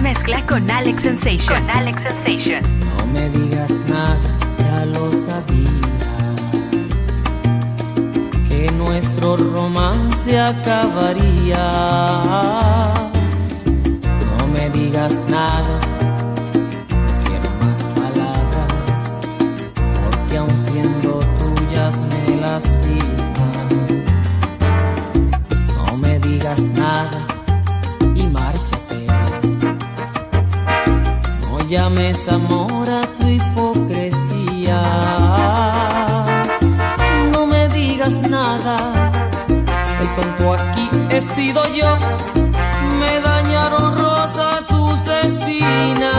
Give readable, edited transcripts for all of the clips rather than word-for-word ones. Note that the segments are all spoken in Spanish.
mezcla con Alex Sensation. No me digas nada, ya lo sabía, que nuestro romance acabaría. No me digas nada, no quiero más palabras, porque aun siendo tuyas me lastiman. No me digas nada y márchate. No llames amor a tu hipocresía. No me digas nada, el tonto aquí he sido yo. Me dañaron rosa tus espinas.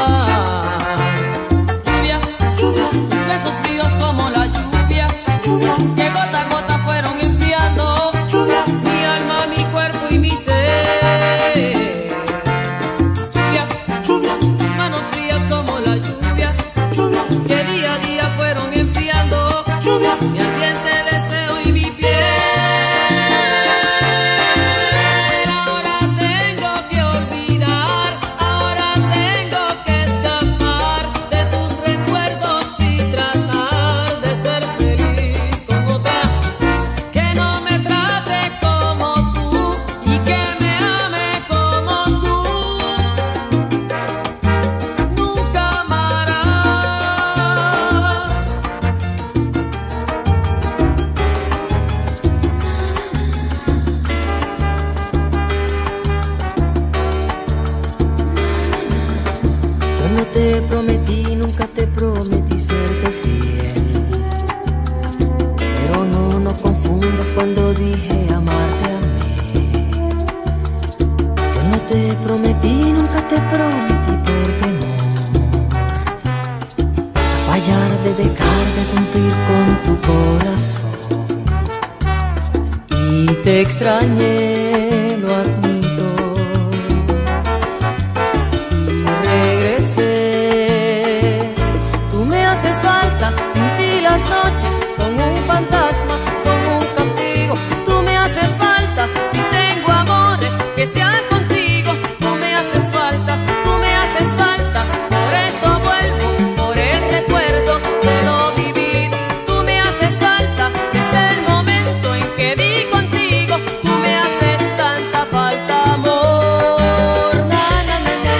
Lluvia, lluvia, besos fríos como la lluvia, lluvia, que gota a gota fueron enfriando mi alma, mi cuerpo y mi ser. Lluvia, lluvia, manos frías como la lluvia, lluvia, que día a día fueron enfriando mi ardiente deseo y mi piel. Ahora tengo que olvidar, ahora tengo que escapar de tus recuerdos y tratar de ser feliz con otra que no me trate como tú y que me ame como tú. Nunca amarás. Yo no te prometí, nunca te prometí serte fiel, pero no confundas cuando dije amarte a mí. Yo no te prometí, nunca te prometí por temor a fallar, de dejar de cumplir con tu corazón. Y te extrañé, lo admito, y regresé. Tú me haces falta, sin ti las noches son un fantasma, son un castigo. Tú me haces falta, si tengo amores que sean contigo. Tú me haces falta, tú me haces falta, por eso vuelvo, por el recuerdo de lo vivido. Tú me haces falta, desde el momento en que di contigo. Tú me haces tanta falta, amor. Na, na, na, na,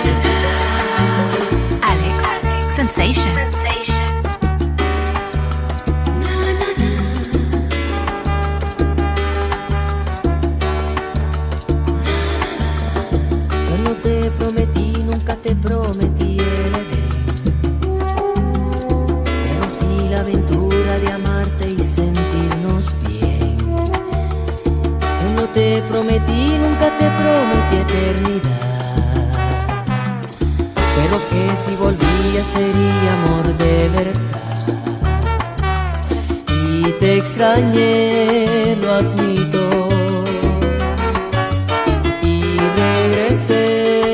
na. Alex Sensation. Yo no te prometí, nunca te prometí el Edén, pero sí la aventura de amarte y sentirnos bien. Yo no te prometí, nunca te prometí eternidad, pero que si volvía sería amor de verdad. Y te extrañé, lo admito, y regresé.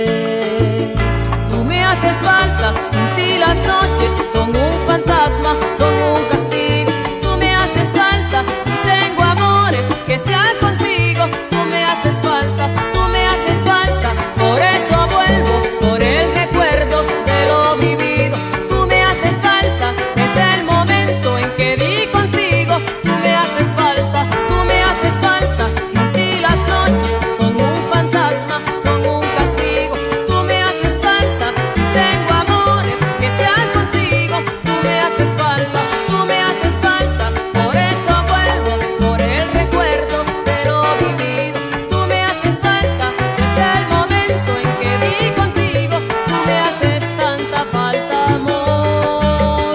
Tú me haces falta, sin ti las noches son un fantasma, son un castigo. Tú me haces falta, si tengo amores que sean contigo. Tú me haces falta, tú me haces falta, por eso vuelvo, por el recuerdo de lo vivido. Tú me haces falta, desde el momento en que di contigo. Tú me haces falta, tú me haces falta, sin ti las noches son un fantasma, son un castigo. Tú me haces falta, si tengo amores que sean contigo. Tú me haces falta, tú me haces falta, por eso vuelvo, por el recuerdo de lo vivido. Tú me haces falta, desde el momento en que di contigo. Tú me haces tanta falta, amor.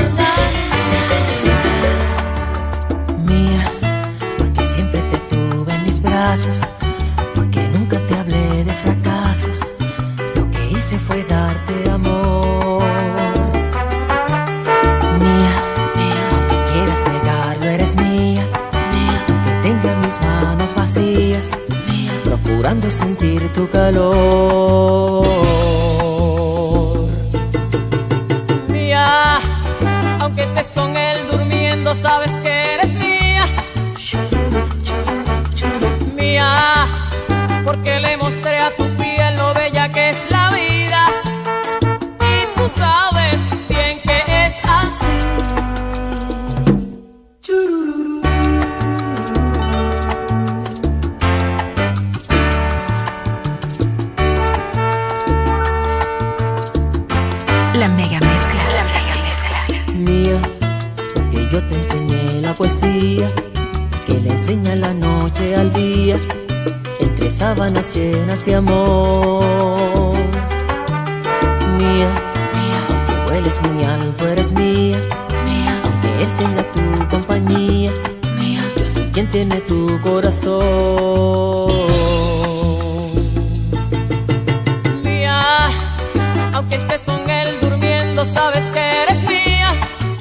Mía, porque siempre te tuve en mis brazos, porque nunca te hablé de fracasos. Lo que hice fue darte amor. Mía, mía, aunque quieras negarlo, eres mía. Mía, aunque tenga mis manos vacías, mía, procurando sentir tu calor. Mía, aunque estés con él durmiendo, sabes que eres mía. Mía, porque le mostré a tu piel lo bella que es la vida. poesía que le enseña la noche al día, entre sábanas llenas de amor. Mía, mía, aunque vueles muy alto eres mía, mía, aunque él tenga tu compañía, mía, yo soy quien tiene tu corazón. Mía, aunque estés con él durmiendo, sabes que eres mía.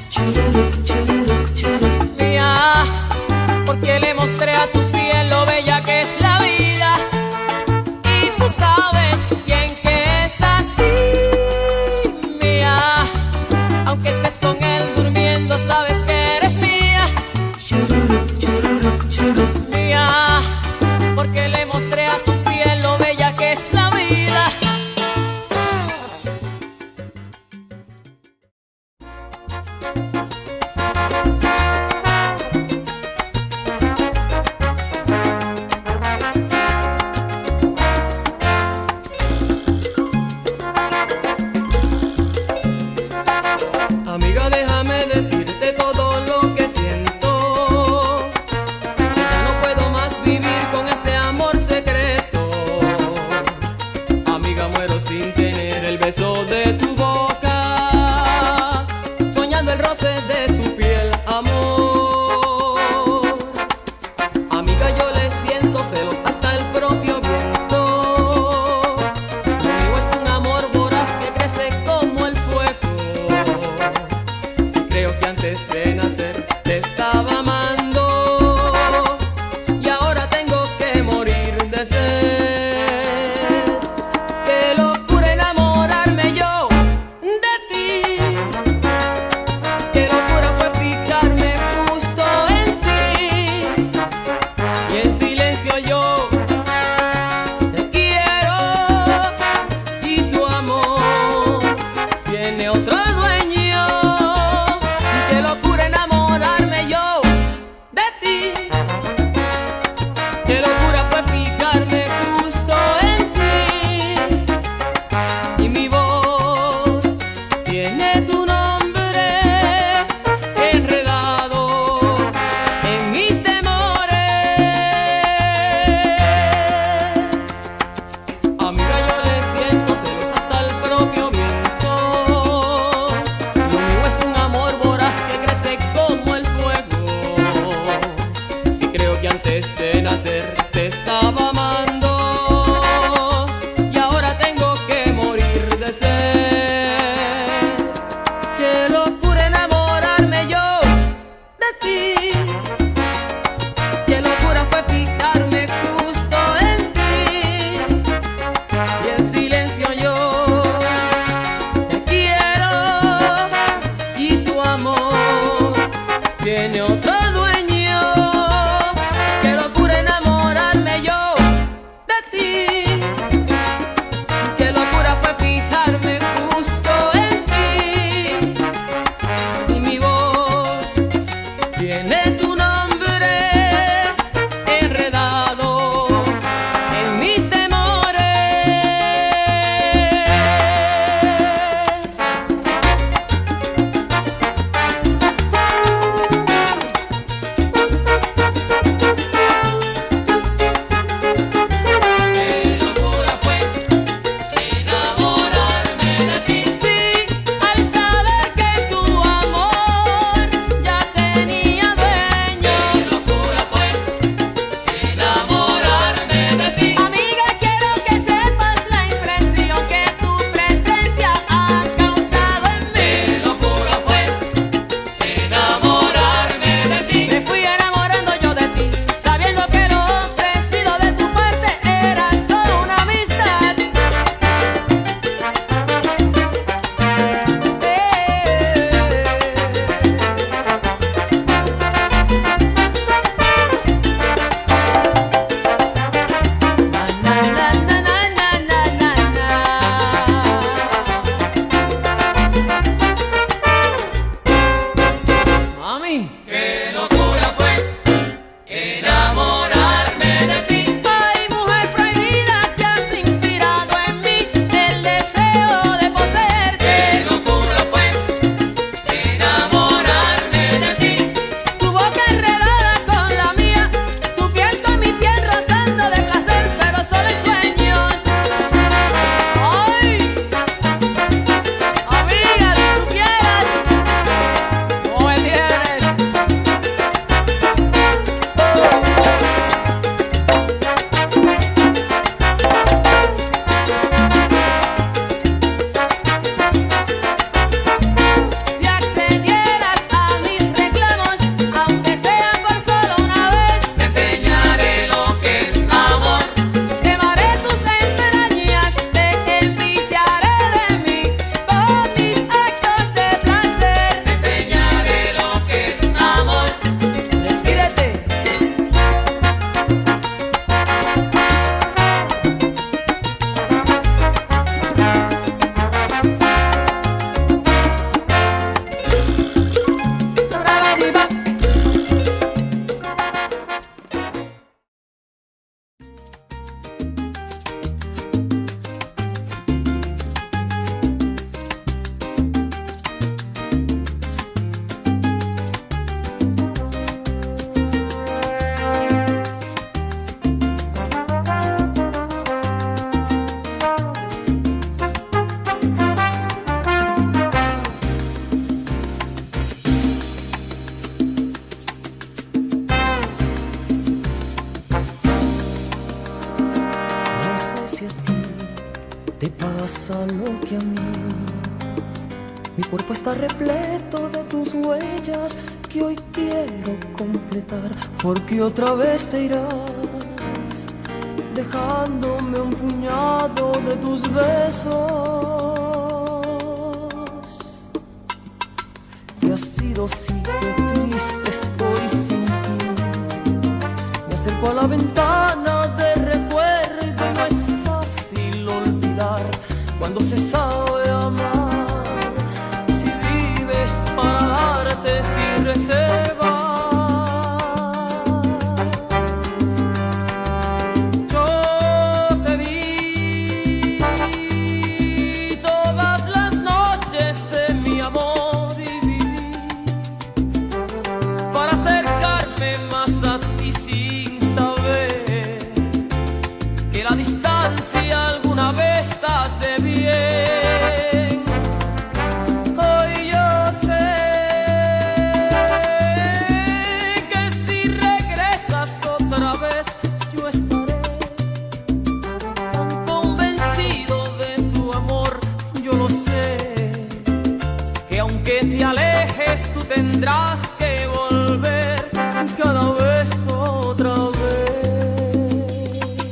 Mía, porque le mostré a tu piel lo bella que es la vida, y tú sabes bien que es así. Mía, aunque estés con él durmiendo, sabes que eres mía. Mía, porque le mostré a tu piel lo bella que es la vida. Amiga, déjame decirte todo lo que siento, que ya no puedo más vivir con este amor secreto. Amiga, muero sin tener el beso de tu boca, soñando el roce de tu piel, amor. Amiga, yo le siento celos hasta el propio viento. Lo mío es un amor voraz que crece como el fuego. Creo que antes de nacer te estaba amando, y ahora tengo que morir de sed. Qué locura enamorarme yo de ti, qué locura fue fijarme justo en ti, y en silencio yo te quiero, y tu amor tiene otro dueño. Qué locura enamorarme yo de ti, qué locura fue fijarme justo en ti, y mi voz tiene tu nombre enredado en mis temores. Amiga, yo le siento celos hasta el propio viento. Lo mío es un amor voraz que crece como el fuego. Si creo que antes de nacer te estaba amando, y ahora tengo que morir de sed. Qué locura enamorarme yo de ti, qué locura fue fijarme justo en ti, y en silencio yo te quiero, y tu amor tiene otro dueño. Qué locura enamorarme Te pasa lo que a mí. Mi cuerpo está repleto de tus huellas que hoy quiero completar, porque otra vez te irás, dejándome un puñado de tus besos. Y ha sido sí, que triste estoy sin ti. Me acerco a la ventana de recuerdo y no es fácil olvidar cuando se sabe amar. Si vives para darte sin reservas, yo te di todas las noches de mi amor y viví para acercarme más a ti sin saber que la distancia alguna vez hace bien. Hoy yo sé que si regresas otra vez yo estaré tan convencido de tu amor. Yo lo sé, que aunque te alejes tú tendrás que volver cada vez otra vez.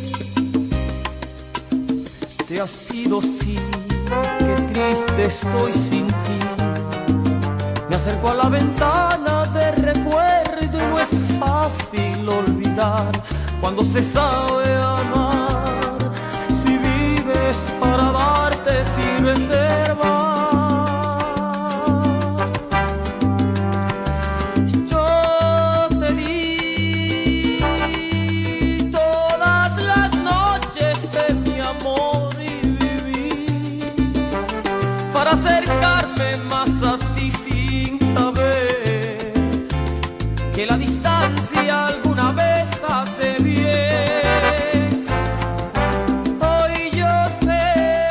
Te ha sido sí, qué triste estoy sin ti. Me acerco a la ventana de recuerdo y no es fácil olvidar cuando se sabe amar. Si vives para darte sin reservas, yo te di todas las noches de mi amor y viví para acercarme más a ti sin saber que la distancia alguna vez hace bien. Hoy yo sé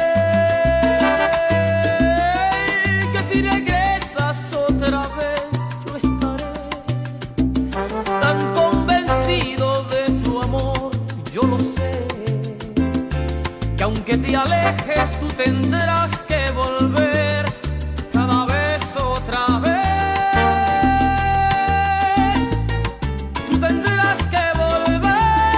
que si regresas otra vez yo estaré tan convencido de tu amor. Yo lo sé, que aunque te alejes tú tendrás que volver cada vez otra vez. Tú tendrás que volver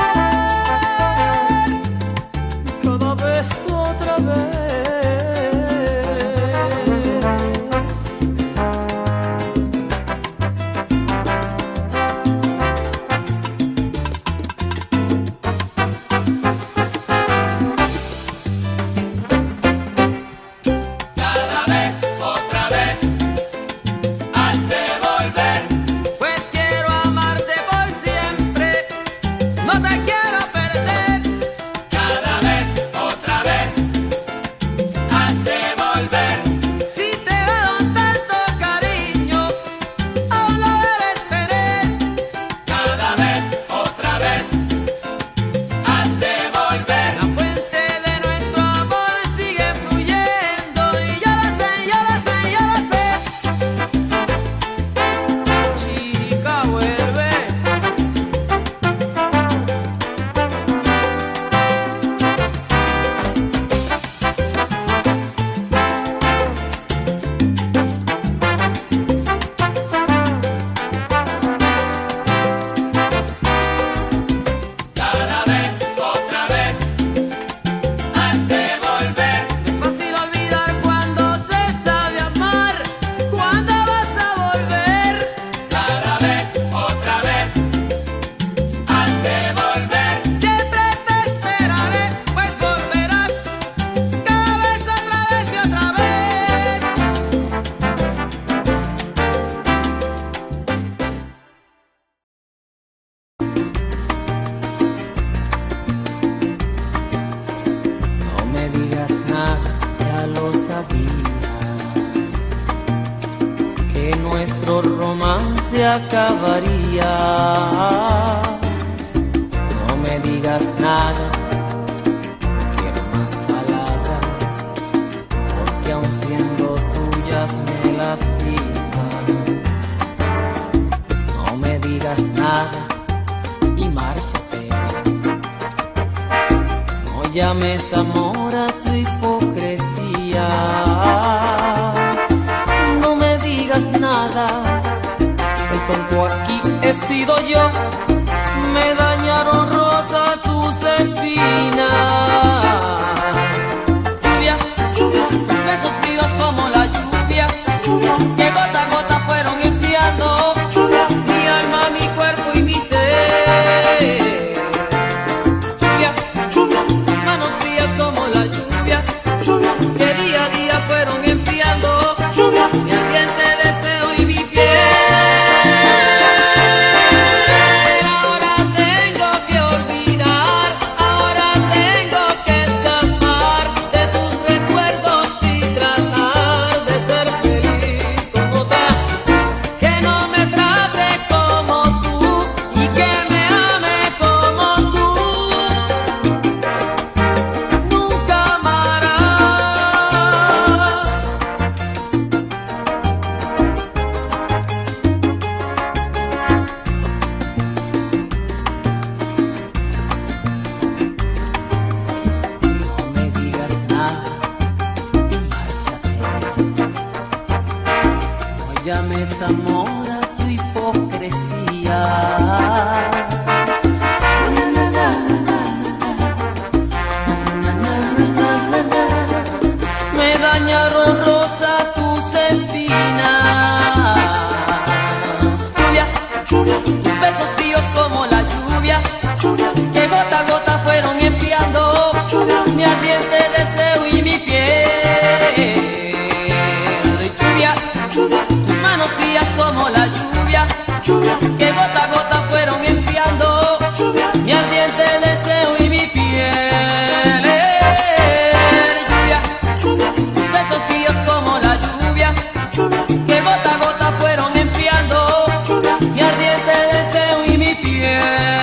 cada vez otra vez. Cada vez, otra vez, has de volver. Pues quiero amarte por siempre, no te quiero perder. Cada vez, otra vez, has de volver. Si te he dado tanto cariño, aún lo debes tener. Cada vez, otra vez, has de volver. La fuente de nuestro amor sigue fluyendo y yo lo sé, yo lo sé, yo lo sé. Chica, vuelve. Cada vez, otra vez, has de volver. No es fácil olvidar cuando se sabe amar. ¿Cuándo vas a volver? Cada vez, otra vez, has de volver. Siempre te esperaré, pues volverás cada vez otra vez y otra vez. No me digas nada, ya lo sabía, que nuestro romance acabaría. No me digas nada, no quiero más palabras, porque aun siendo tuyas me lastiman. No me digas nada y márchate. No llames amor a he sido yo. Me dañaron rosa tus espinas. Lluvia, tus besos fríos como la lluvia, que gota a gota fueron enfriando mi alma, mi cuerpo y mi ser. Lluvia, tus manos frías como la lluvia, que día a día fueron enfriando mi ardiente deseo y mi piel. Ahora tengo que olvidar, ahora tengo que escapar de tus recuerdos y tratar de ser feliz con otra que no me trate como tú y que me ame como tú. Nunca amarás. No me digas nada y márchate. No llames amor a tu hipocresía. Me dañaron rosa tus espinas. Lluvia, tus besos fríos como la lluvia, que gota a gota fueron enfriando mi ardiente deseo y mi piel. Lluvia, tus manos frías como la lluvia, que gota a gota fueron enfriando mi ardiente deseo y mi piel. Lluvia, tus besos fríos como la lluvia, que gota a gota fueron enfriando mi ardiente deseo y mi piel.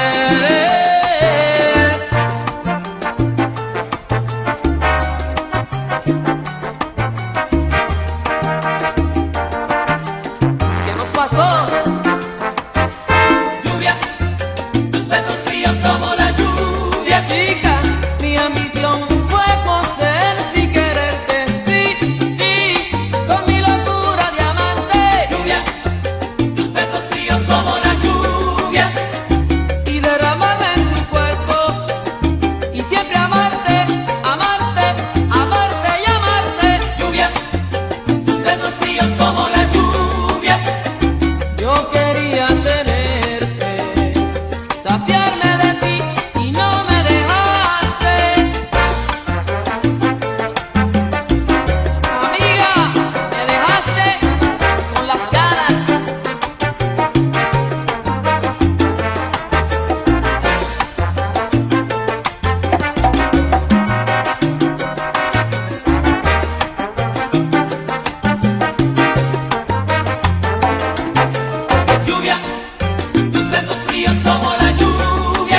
¿Qué nos pasó? Lluvia, tus besos fríos como la lluvia, chica. Mi ambición fue poseerte y quererte, sí, con mi locura de amante. Lluvia, tus besos fríos como la lluvia, y derramarme en tu cuerpo y siempre amarte, amarte, amarte y amarte. Lluvia, tus besos fríos como la lluvia. Yo quería tenerte, saciarme de ti y no me dejaste. Amiga, me dejaste con las ganas. Lluvia, tus besos fríos como la lluvia,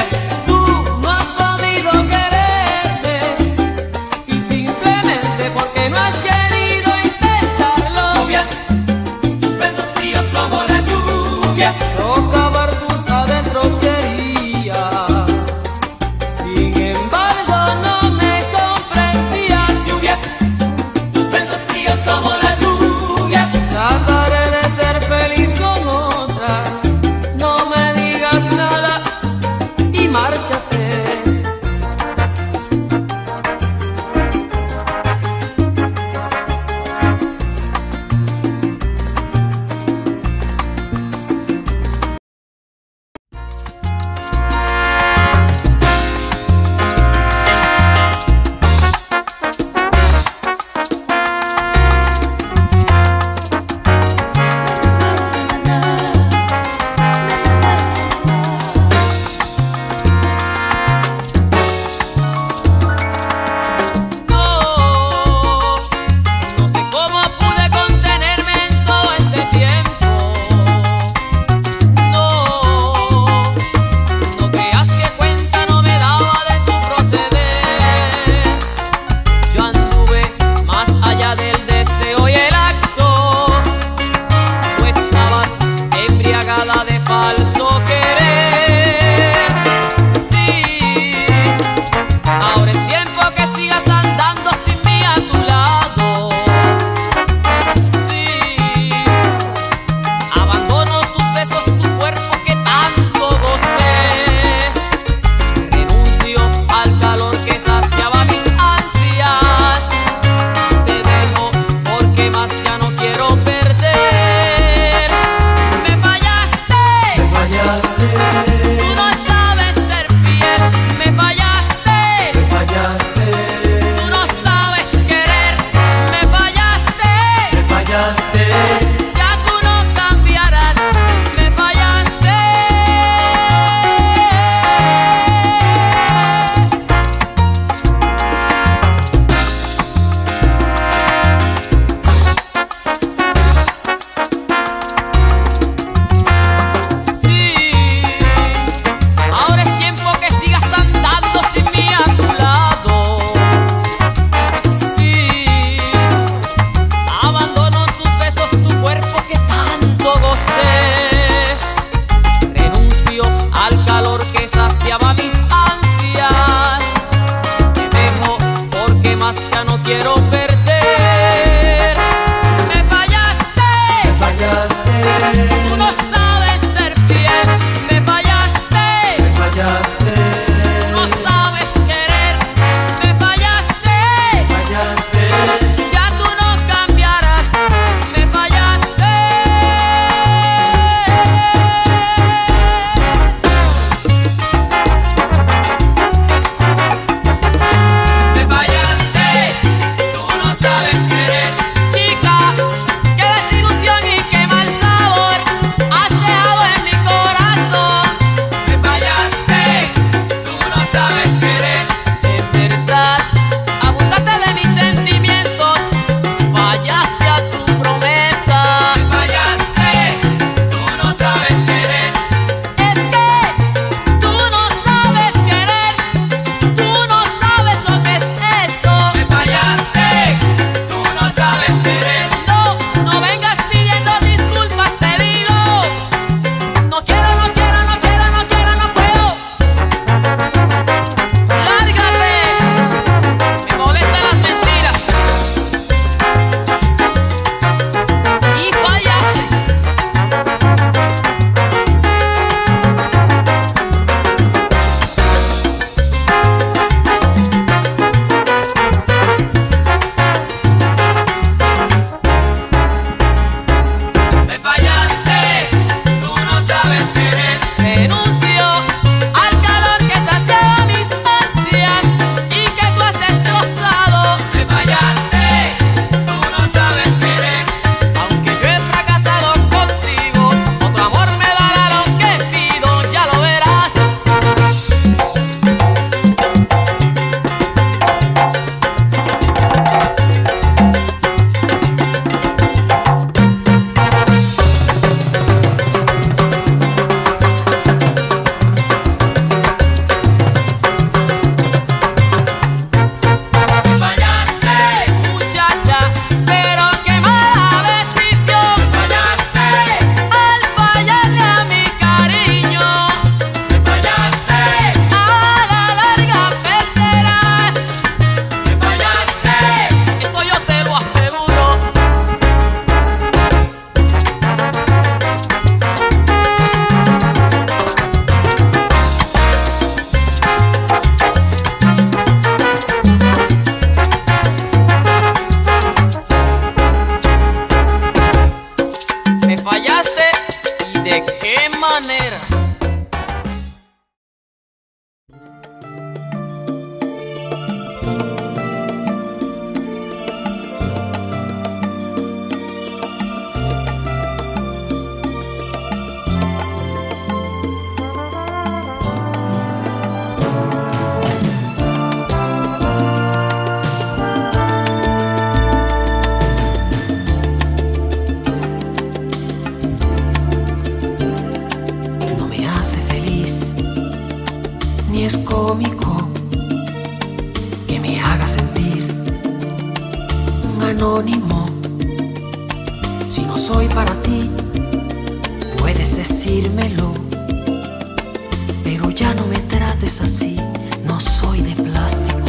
ni es cómico que me haga sentir un anónimo. Si no soy para ti, puedes decírmelo, pero ya no me trates así, no soy de plástico.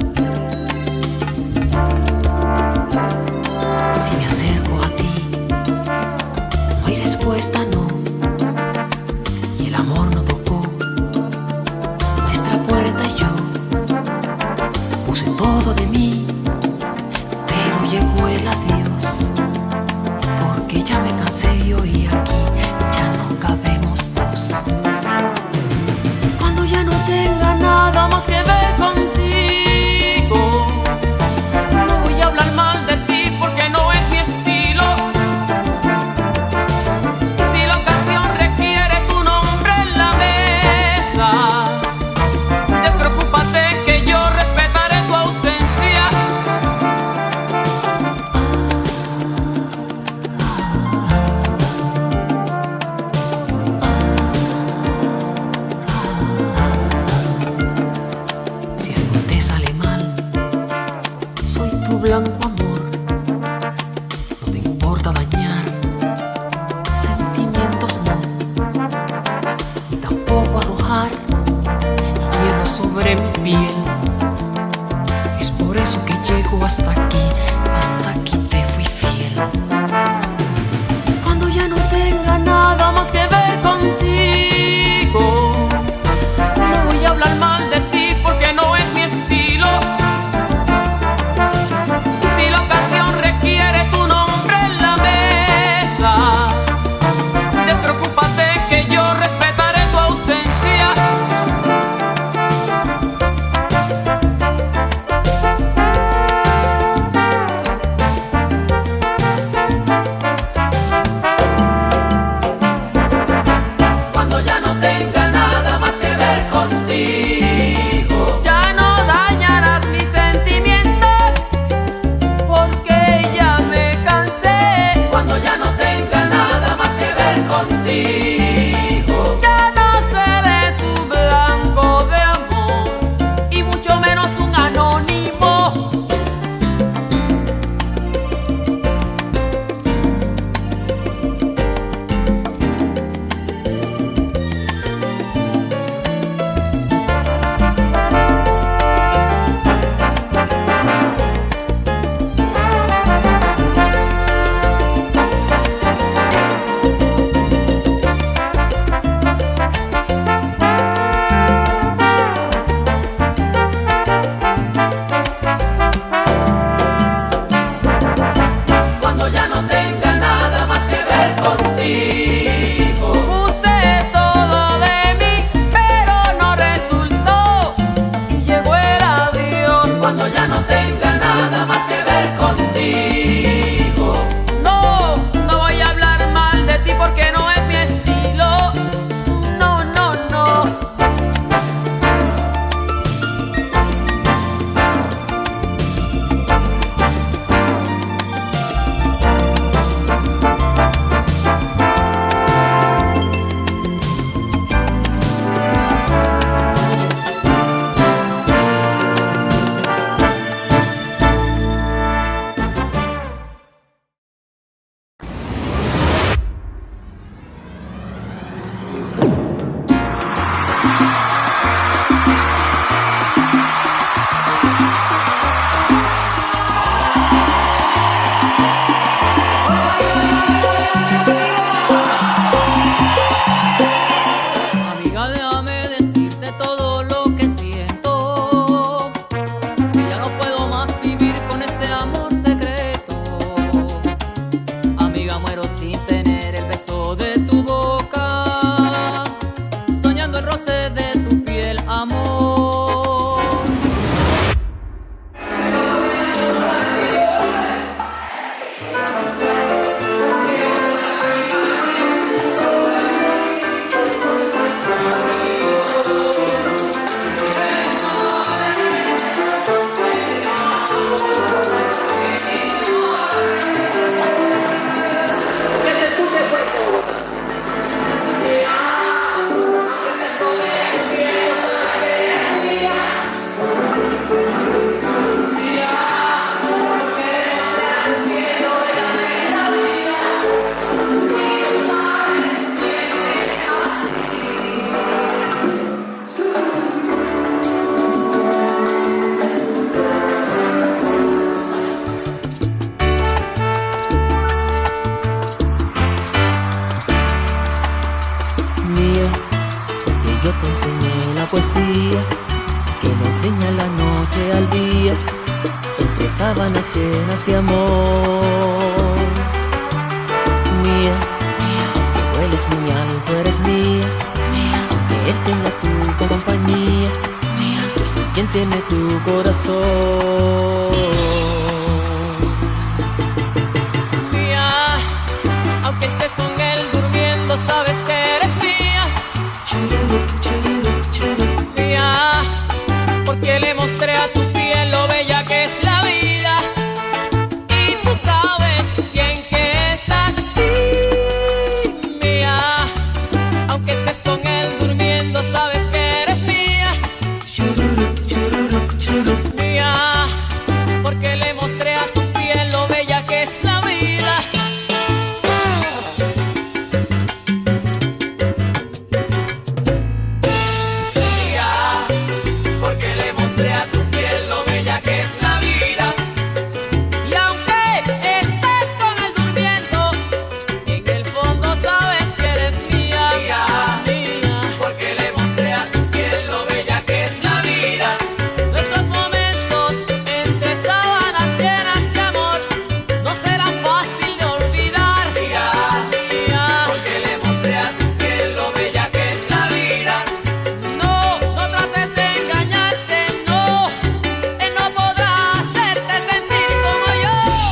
Si me acerco a ti, no hay respuesta, no, y el amor no tocó nuestra puerta y yo puse todo de mí, pero llegó el adiós, porque ya me cansé y hoy aquí ya no cabemos dos. Cuando ya no tenga nada más que ver contigo, no voy a hablar mal de ti porque no es mi estilo. Y si la ocasión requiere tu nombre en la mesa, despreocúpate que yo respetaré tu ausencia. Si algo te sale mal, soy tu blanco amor. No te importa dañar sentimientos, no, ni tampoco arrojar hielo sobre mi piel. Es por eso que llego hasta aquí te fui fiel. Cuando ya no tenga nada más que ver contigo, no voy a hablar mal de ti porque no es mi estilo. Y si la ocasión requiere tu nombre en la mesa, despreocúpate que yo respetaré tu ausencia. Cuando ya no tenga nada más que ver contigo, ya no dañarás mis sentimientos, porque ya me cansé. Cuando ya no tenga nada más que ver contigo, ya no seré tu blanco de amor, y mucho menos un anónimo. Cuando ya no tenga nada más que ver contigo, puse todo de mí, pero no resultó, y llegó el adiós. Cuando ya no tenga nada más que ver contigo, no voy a hablar mal de ti porque no es mi estilo. No, no, no. Amiga, déjame decirte todo lo que siento, que ya no puedo más vivir con este amor secreto. Amiga, muero sin tener el beso de tu boca, soñando el roce de tu yo te enseñé la poesía que le enseña la noche al día, entre sábanas llenas de amor. Mía, aunque hueles muy alto, eres mía. Aunque él tenga tu compañía, yo soy quien tiene tu corazón. Mía, aunque estés con él durmiendo, sabes que eres mía. Mía, porque le mostré a tu piel lo bella que es la vida. Y tú sabes bien que es así. Mía, aunque estés con él durmiendo, sabes que eres mía. Mía, porque le mostré a tu piel lo bella que es la vida. Mía, porque le mostré a tu piel lo bella que es la vida. Y aunque estés con él durmiendo, en el fondo sabes que eres mía. Mía, Mía. porque le mostré a tu piel lo bella que es la vida. Nuestros momentos entre sábanas llenas de amor no serán fácil de olvidar. Mía, Mía. porque le mostré a tu piel lo bella que es la vida. No, no trates de engañarte, no. Él no podrá hacerte sentir como yo.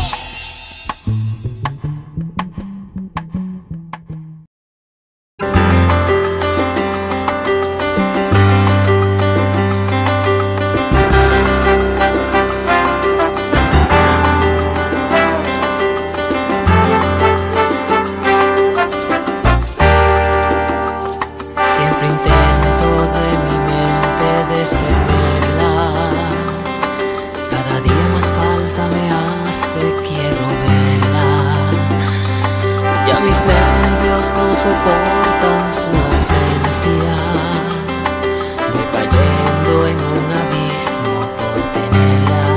Siempre intento de mi mente desprenderla. Cada día más falta me hace, quiero verla. Ya mis nervios no soportan su ausencia. Voy cayendo en un abismo por tenerla.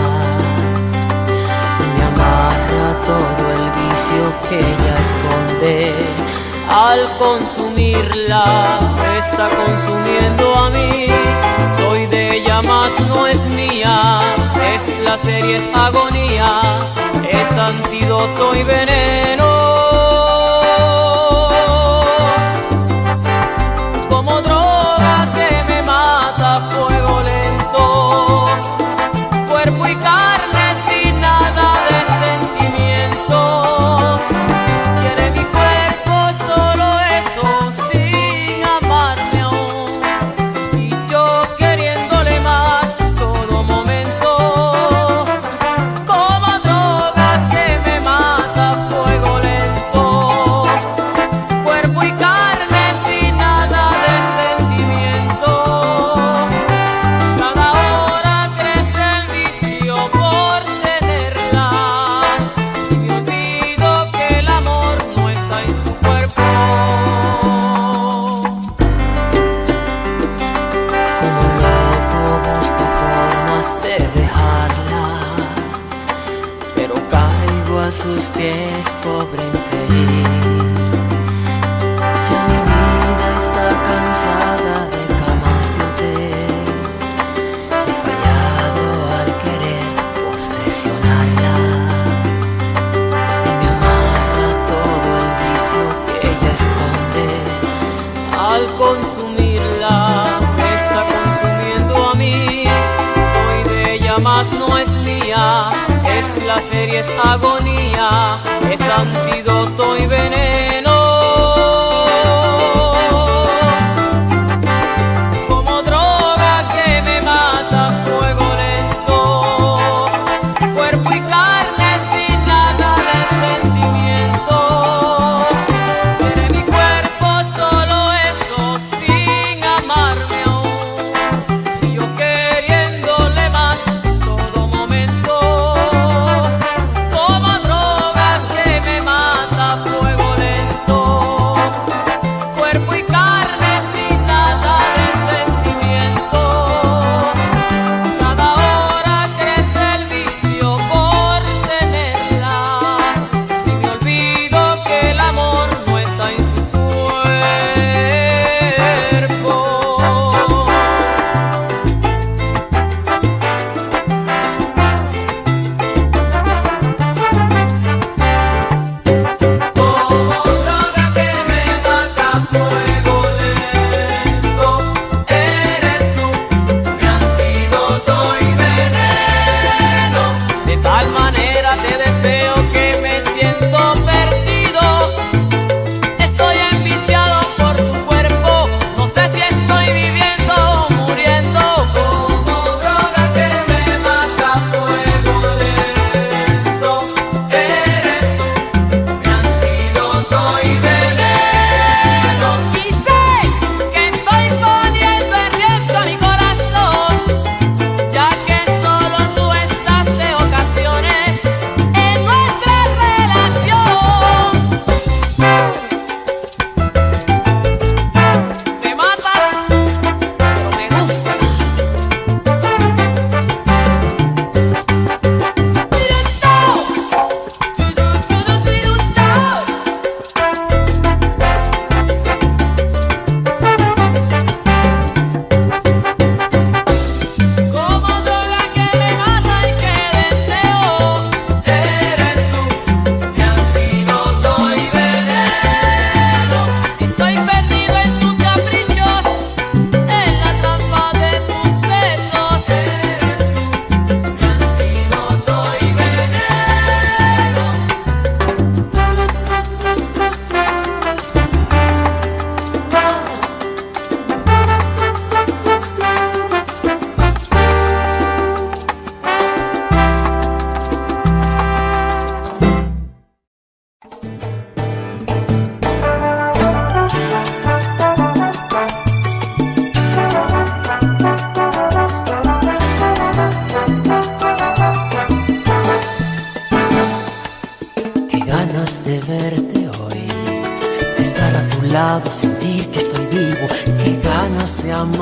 Y me amarra todo el vicio que ella esconde. Al consumirla, me está consumiendo a mí. Soy de ella, más no es mía. Es placer y es agonía, es antídoto y veneno. Como droga que me mata a fuego lento, cuerpo y carne sin nada de sentimiento. Quiere mi cuerpo, solo eso, sin amarme aún. Y yo queriéndole más todo momento. Como droga que me mata a fuego lento, cuerpo y carne sin nada de sentimiento. Cada hora crece el vicio por tenerla. Y me olvido que el amor no está en su cuerpo. Como un loco busco formas de dejarla, pero caigo a sus pies, pobre infeliz. Ya mi vida está cansada de camas de hotel. He fallado al querer posesionarla. Y me amarra todo el vicio que ella esconde. Al consumirla, me está consumiendo a mí. Soy de ella, más no es mía. Es placer y es agonía, es antídoto y veneno. Como droga que me mata a fuego lento, cuerpo y carne sin nada de sentimiento. Quiere mi cuerpo, solo eso, sin amarme aún. Y yo queriéndole más todo momento. Como droga que me mata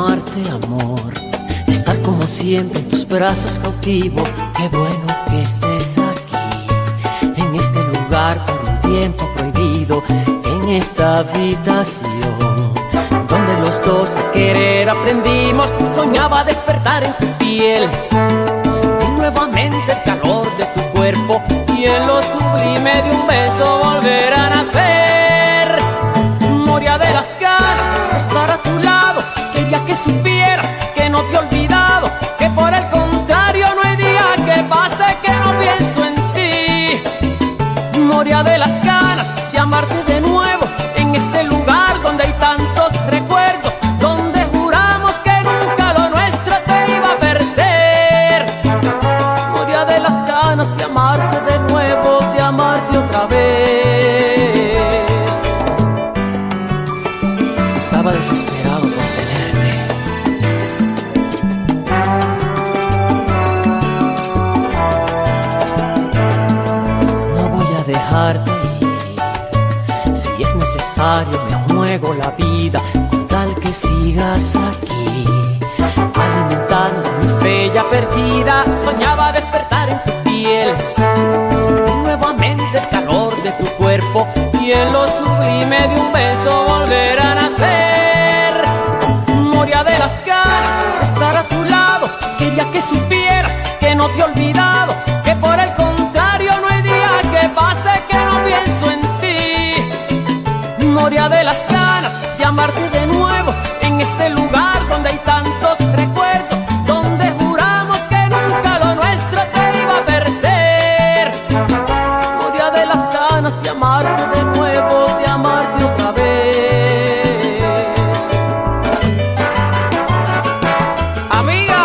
amarte, amor, estar como siempre en tus brazos cautivo. Qué bueno que estés aquí, en este lugar por un tiempo prohibido, en esta habitación donde los dos a querer aprendimos. Soñaba despertar en tu piel, sentir nuevamente el calor de tu cuerpo y en lo sublime de un beso volver a nacer. Moría de las ganas de estar a tu lado, quería que supieras que no te he olvidado, que por el contrario no hay día que pase que no pienso en ti. Moría de las ganas de amarte de nuevo en este lugar donde hay tantos recuerdos, donde juramos que nunca lo nuestro se iba a perder. Moría de las ganas de amarte de nuevo, de amarte otra vez. Estaba desesperado por tenerte. No voy a dejarte ir, si es necesario me juego la vida con tal que sigas aquí, alimentando mi fe ya perdida. Soñaba despertar en tu piel, sentir nuevamente el calor de tu cuerpo y en lo sublime de un beso volver a nacer. Moría de las ganas de estar a tu lado, quería que supieras que no te he olvidado, que por el contrario no hay día que pase que no pienso en ti. Moría de las ganas de amarte de nuevo en este lugar donde hay tantos recuerdos, donde juramos que nunca lo nuestro se iba a perder. Moría de las ganas de amarte de nuevo, de amarte otra vez. Amiga,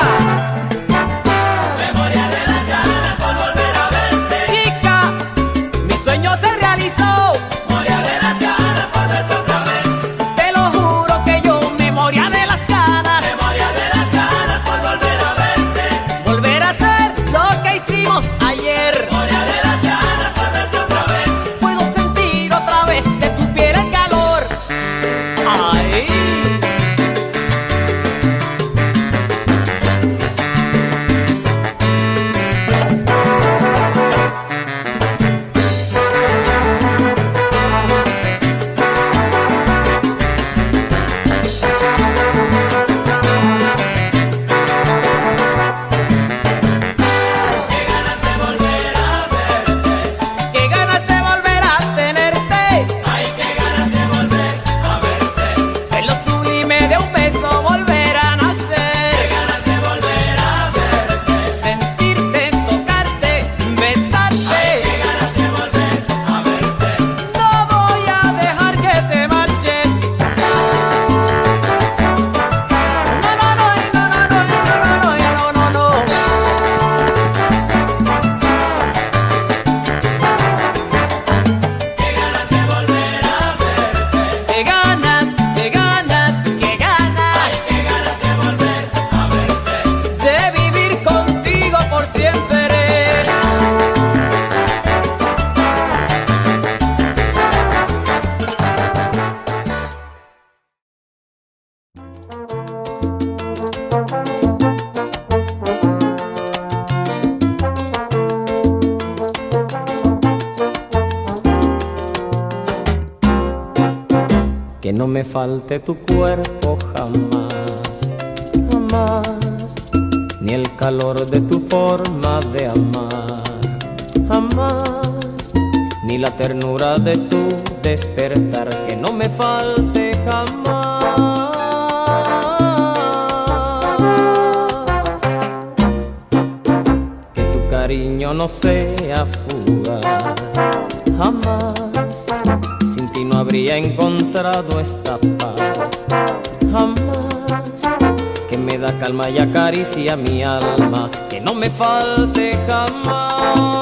Me moría de las ganas por volver a verte. chica, mi sueño se realizó. Moría de las ganas por verte otra vez. Te lo juro que yo me moría de las ganas. Me moría de las ganas por volver a verte. Volver a hacer lo que hicimos ayer. Moría de las ganas por verte otra vez. Puedo sentir otra vez de tu piel el calor. Ay. Qué ganas de volver a verte. Qué ganas de volver a tenerte. Ay, qué ganas de volver a verte. En lo sublime de un beso volver a Qué nacer. ganas de volver a verte. Sentirte, tocarte, besarte. Qué ganas de volver a verte. No voy a dejar que te marches. No, no, no, no, no, no, no, no, no, no, no. Qué ganas de volver a verte. Qué ganas, qué ganas, qué ganas Qué ganas de volver a verte. de vivir contigo por siempre. Que no me falte tu cuerpo jamás, jamás, ni el calor de tu forma de amar, jamás, ni la ternura de tu despertar, que no me falte jamás. Que tu cariño no sea fugaz, jamás, sin ti no habría encontrado esta paz, jamás, que me da calma y acaricia mi alma, que no me falte jamás.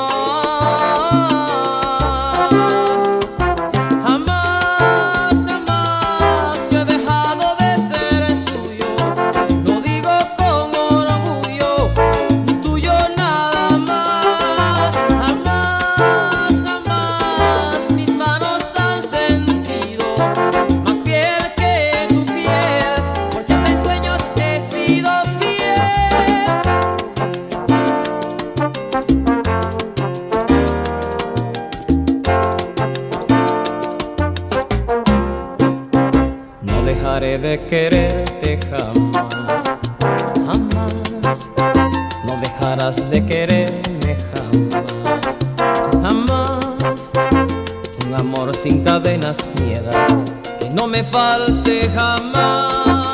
Jamás, jamás yo he dejado de ser tuyo, lo digo con orgullo, tuyo nada más. Jamás, jamás mis manos han sentido más piel que tu piel, porque hasta en sueños de quererte jamás, jamás. No dejarás de quererme jamás, jamás. Un amor sin cadenas, mi edad, que no me falte jamás.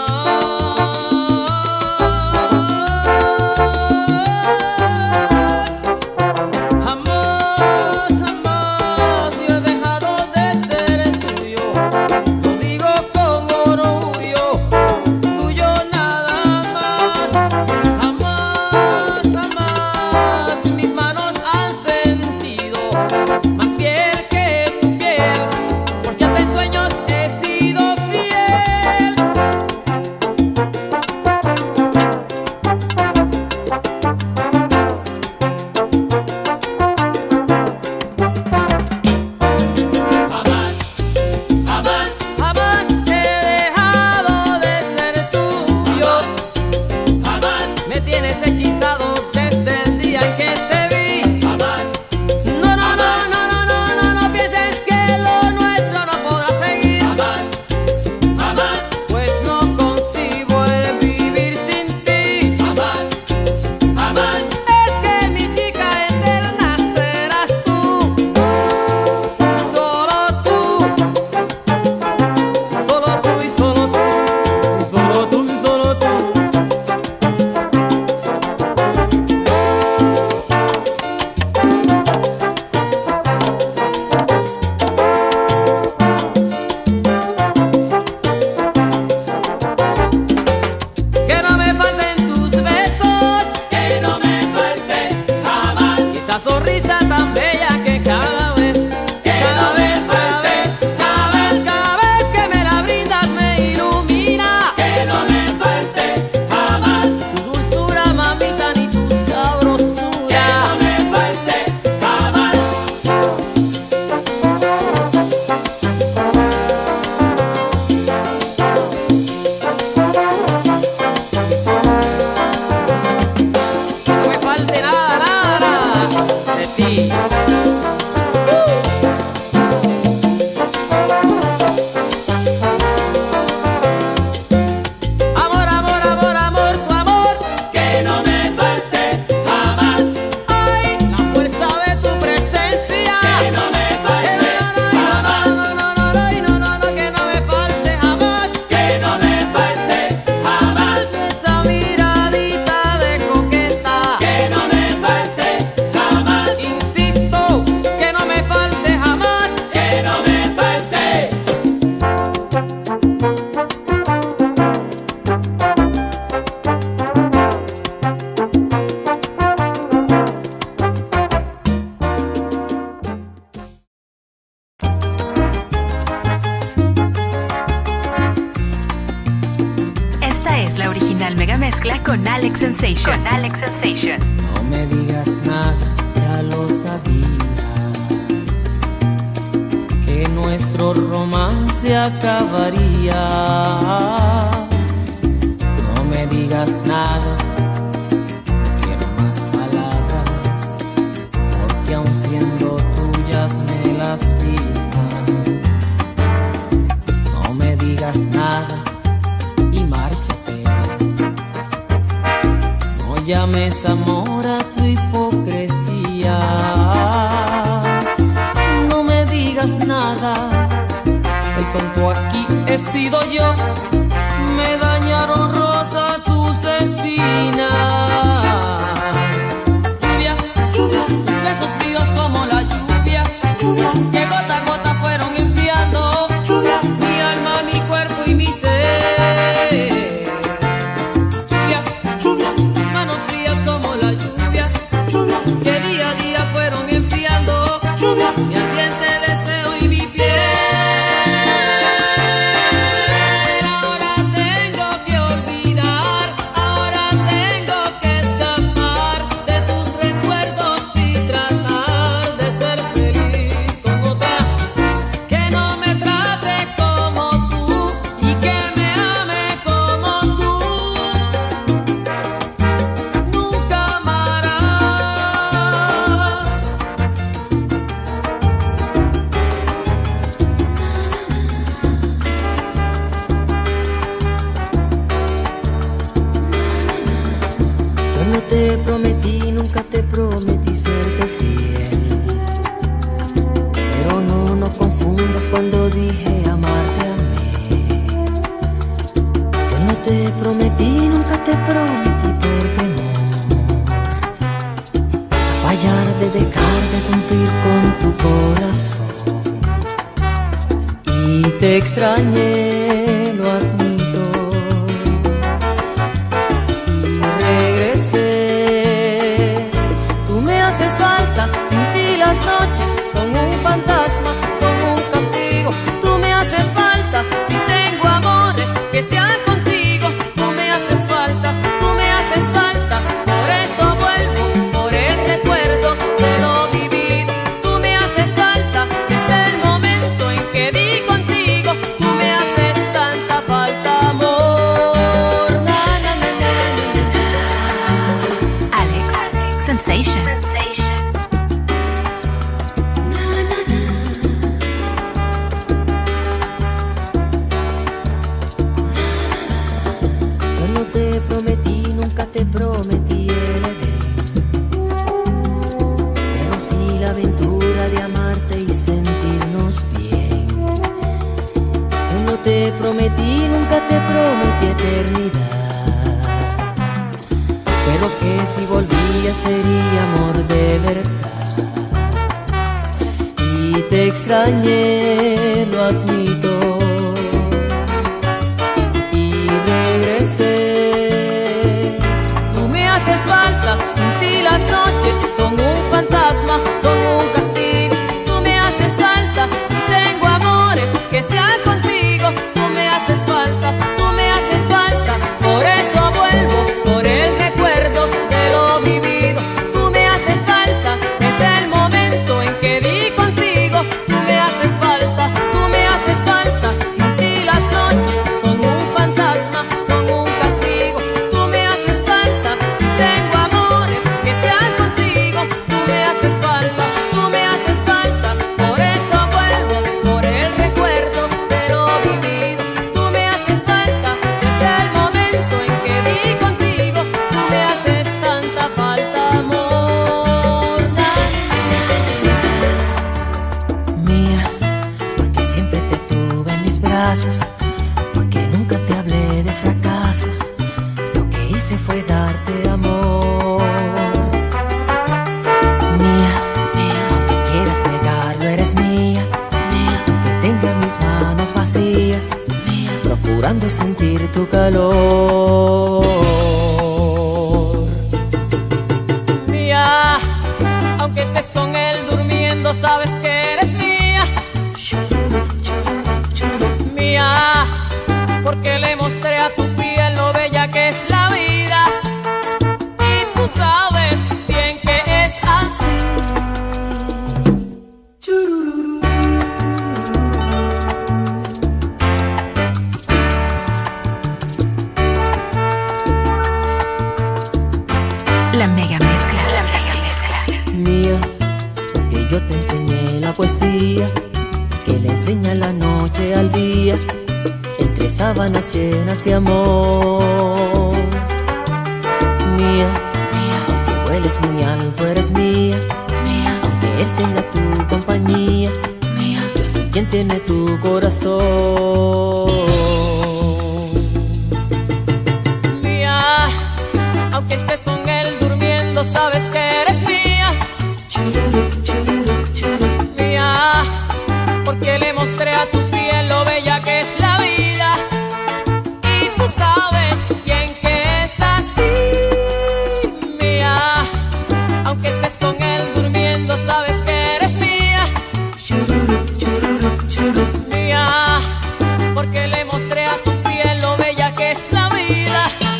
Con Alex Sensation. Con Alex Sensation. No me digas nada, ya lo sabía, que nuestro romance acabaría. No me digas nada, no quiero más palabras, porque aun siendo tuyas me lastiman. No me digas nada y márchate. No llames amor a tu hipocresía. No me digas nada, el tonto aquí he sido yo. Me dañaron rosa tus espinas. Lluvia, lluvia, besos fríos como la lluvia, lluvia, que gota a gota fueron enfriando mi alma, mi cuerpo y mi ser. Mi ardiente deseo y mi piel. no te prometí, nunca te prometí serte fiel. Pero no confundas cuando dije amarte a mí. Yo no te prometí, nunca te prometí por temor a fallar, de dejar de cumplir con tu corazón. Y te extrañé, lo admito, y regresé. Tú me haces falta, sin ti las noches son un fantasma, son un castigo. Tú me haces falta, si tengo amores que sean contigo. Tú me haces falta, tú me haces falta, por eso vuelvo, por el recuerdo de lo vivido. Tú me haces falta, desde el momento en que di contigo. Tú me haces tanta falta, amor. Na, na, na, na, na. Alex Sensation. Yo no te prometí, nunca te prometí el Edén, pero sí la aventura de amarte y sentirnos bien. Yo no te prometí, nunca te prometí eternidad, pero que si volvía sería amor de verdad. Y te extrañé, lo admito, y regresé. Tú me haces falta, sin ti las noches son un fantasma, son un castigo. Tú me haces falta, si tengo amores que sean contigo. Tú me haces falta, tú me haces falta, por eso vuelvo, por el recuerdo de lo vivido. Tú me haces falta, desde el momento en que di contigo. Tú me haces falta, tú me haces falta, sin ti las noches son un fantasma, son un castigo. Tú me haces falta, si tengo amores que sean contigo. Tú me haces falta, tú me haces falta, por eso vuelvo, por el recuerdo de lo vivido. Tú me haces falta, desde el momento en que di contigo. Tú me haces tanta falta, amor. Mía, porque siempre te tuve en mis brazos, porque nunca te hablé de fracasos. Lo que hice fue darte amor. Mía, mía, aunque quieras negarlo, eres mía. Mía, aunque tenga mis manos vacías, mía, procurando sentir tu calor. Mía, aunque estés con él durmiendo, sabes que eres mía. Mía, porque le mostré a tu piel lo bella que es la vida. Y tú sabes bien que es así. La mega mezcla. La mega mezcla. Mía, porque yo te enseñé la poesía que le enseña la noche al día, entre sábanas llenas de amor. Mía, mía, aunque vueles muy alto, eres mía. Mía, aunque él tenga tu compañía. Mía, yo soy quien tiene tu corazón. Mía, aunque estés con él durmiendo, sabes que eres mía. Mía, porque le mostré a tu piel lo bella que es la vida. Y tú sabes bien que es así. Mía, aunque estés con él durmiendo, sabes que eres mía. Mía, porque le mostré a tu piel lo bella que es la vida.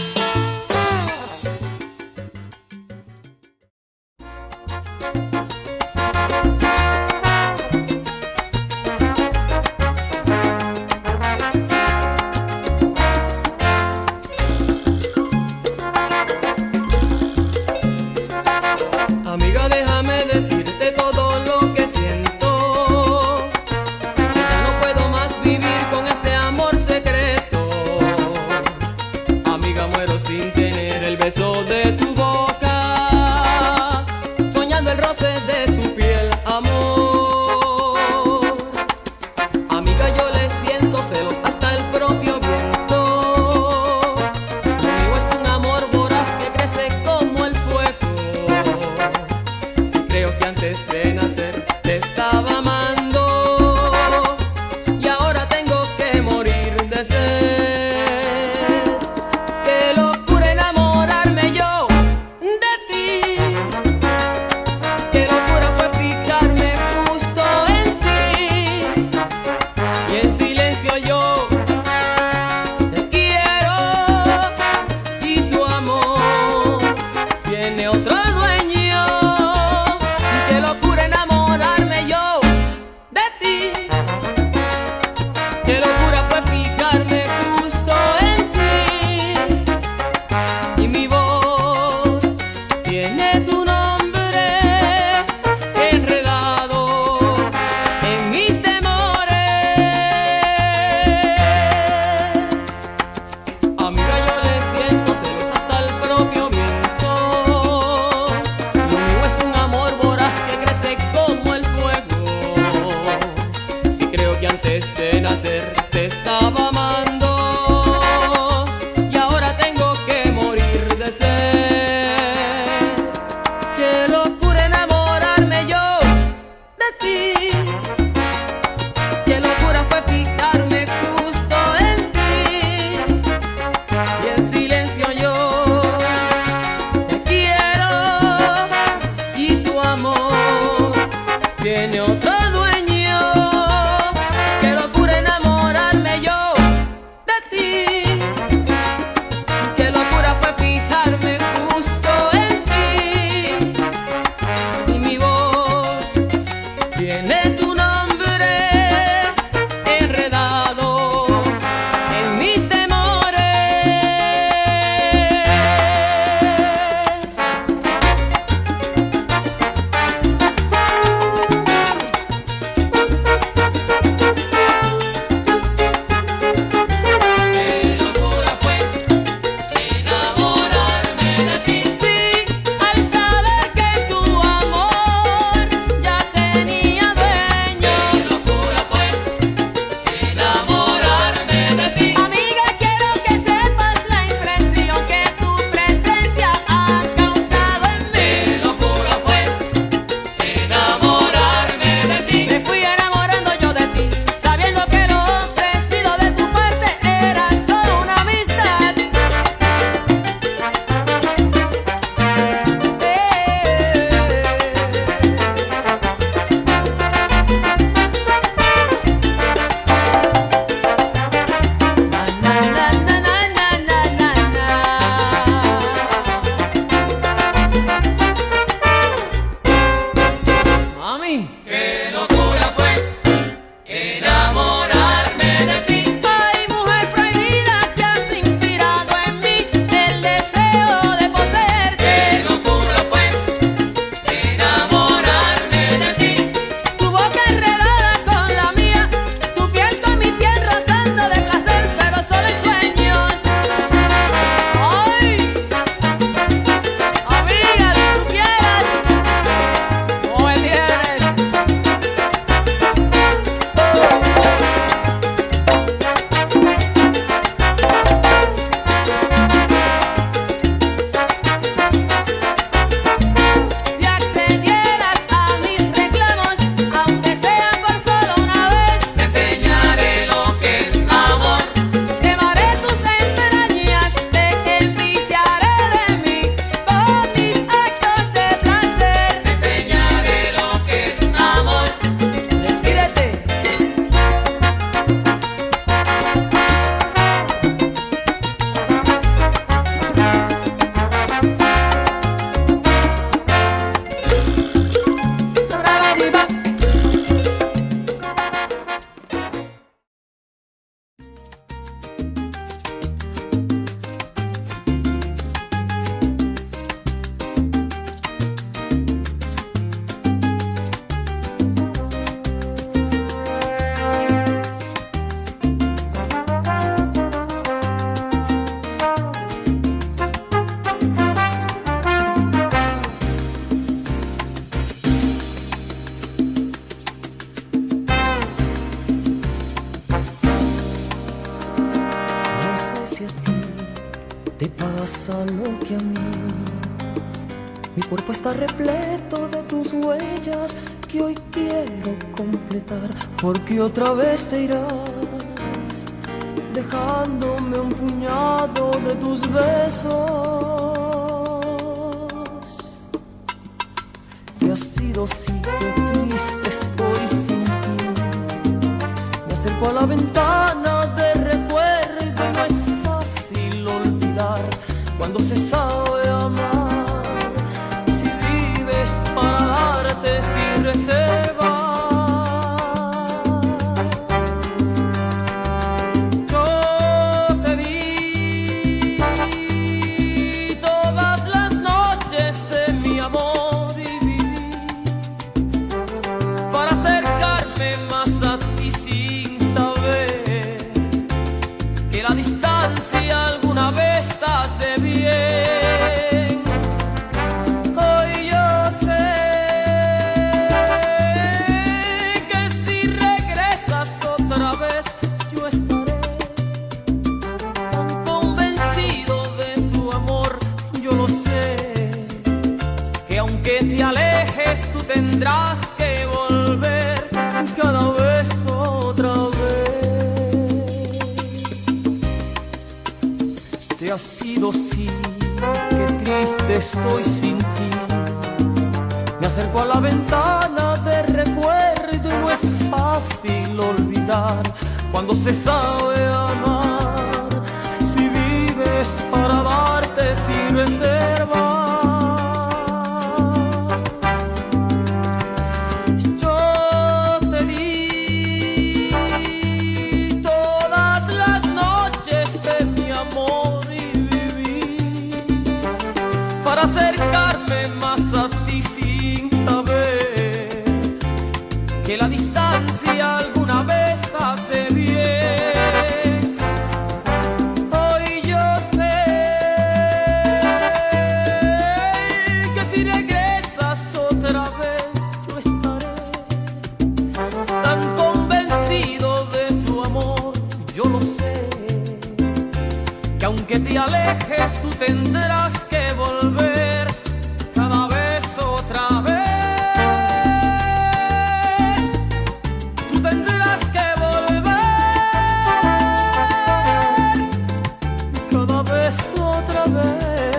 Amiga, déjame decirte todo lo que siento, que ya no puedo más vivir con este amor secreto. Amiga, muero sin tener el beso de tu boca. a mí. Mi cuerpo está repleto de tus huellas que hoy quiero completar, porque otra vez te irás, dejándome un puñado de tus besos. Y ha sido sí, que triste estoy sin ti. Me acerco a la ventana de recuerdo y no es fácil olvidar cuando se sabe amar. Si vives para darte sin reservas, yo te di todas las noches de mi amor y viví para acercarme más a ti sin saber que la distancia alguna vez hace bien. Hoy yo sé que si regresas otra vez yo estaré tan convencido de tu amor. Yo lo sé, que aunque te alejes tú tendrás que volver cada vez otra vez. Te ha sido sí, qué triste estoy sin ti. Me acerco a la ventana de recuerdo y no es fácil olvidar cuando se sabe amar. Si vives para darte sin reservas, yo te di todas las noches de mi amor y viví para acercarme más a ti sin saber que la distancia alguna vez hace bien. Hoy yo sé que si regresas otra vez yo estaré tan convencido de tu amor. Yo lo sé, que aunque te alejes tú tendrás que volver cada vez otra vez. Tú tendrás que volver cada vez otra vez.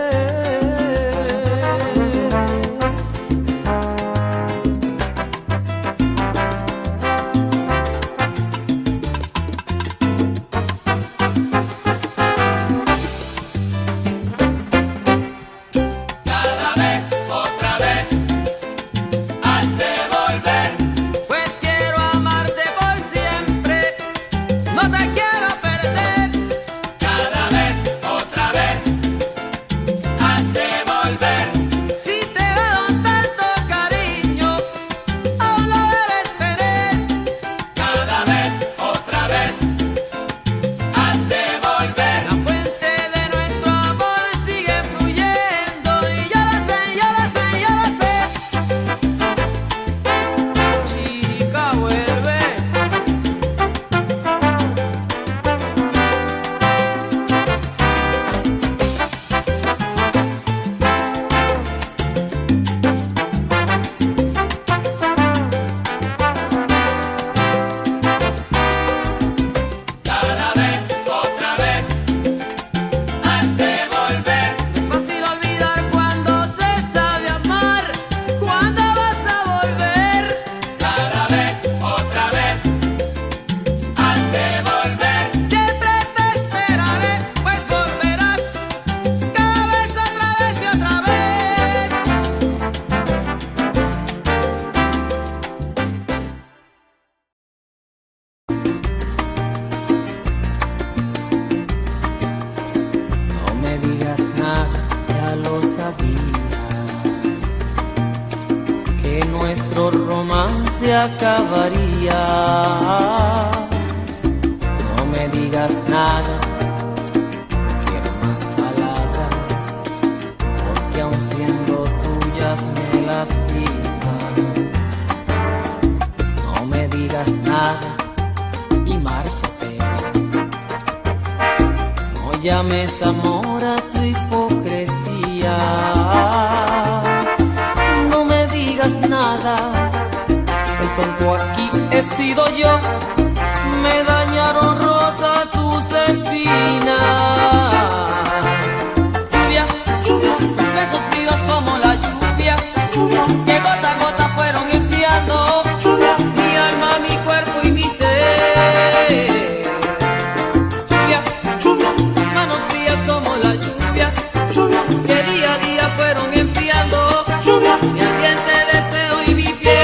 Cada vez, otra vez, has de volver. Pues quiero amarte por siempre, no te quiero perder. Cada vez, otra vez, has de volver. Si te he dado tanto cariño, aún lo debes tener. Cada vez, otra vez, has de volver. La fuente de nuestro amor sigue fluyendo y yo lo sé, yo lo sé, yo lo sé. Chica, vuelve. Cada vez, otra vez, has de volver. Es fácil olvidar cuando se sabe amar. ¿Cuándo vas a volver? Cada vez, otra vez, has de volver. Siempre te esperaré, pues volverás cada vez otra vez y otra vez. no me digas nada, ya lo sabía, que nuestro romance acabaría. No me digas nada, no quiero más palabras, porque aun siendo tuyas me lastiman. No me digas nada y márchate. No llames amor a tu hipocresía. me dañaron rosa tus espinas. Lluvia, besos fríos como la lluvia, que gota a gota fueron enfriando mi alma, mi cuerpo y mi ser. Lluvia, manos frías como la lluvia, que día a día fueron enfriando mi ardiente deseo y mi piel.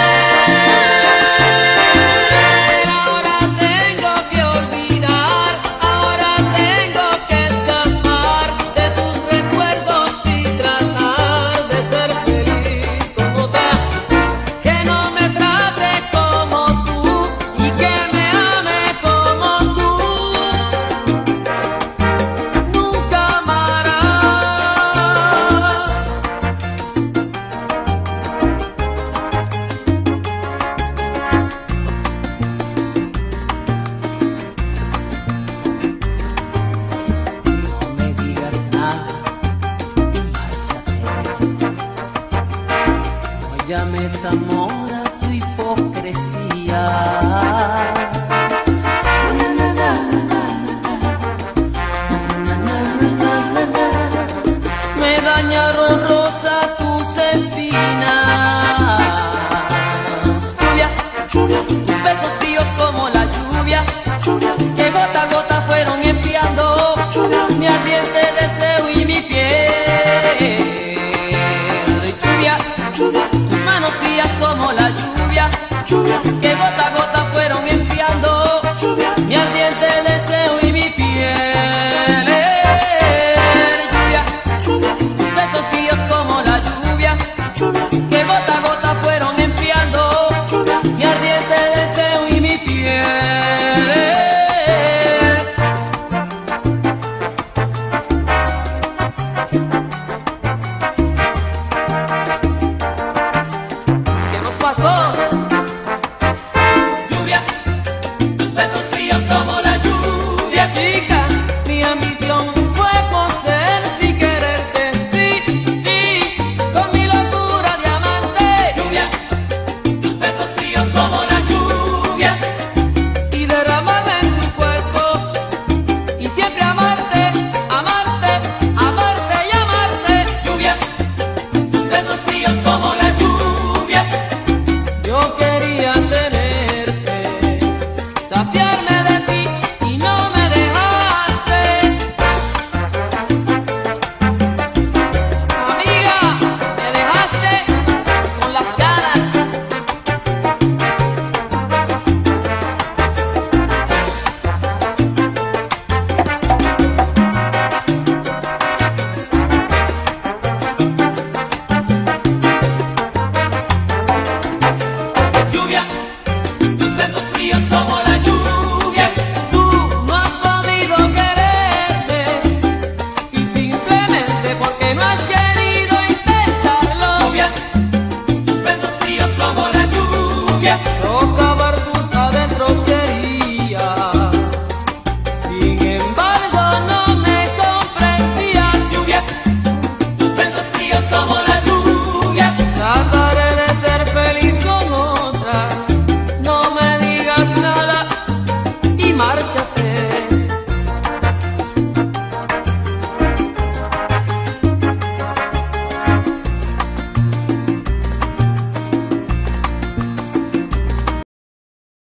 Ahora tengo que olvidar, ahora tengo que escapar de tus recuerdos y tratar de ser feliz con otra que no me trate como tú y que me ame como tú. Nunca amarás. No me digas nada y márchate. No llames amor a tu hipocresía. Me dañaron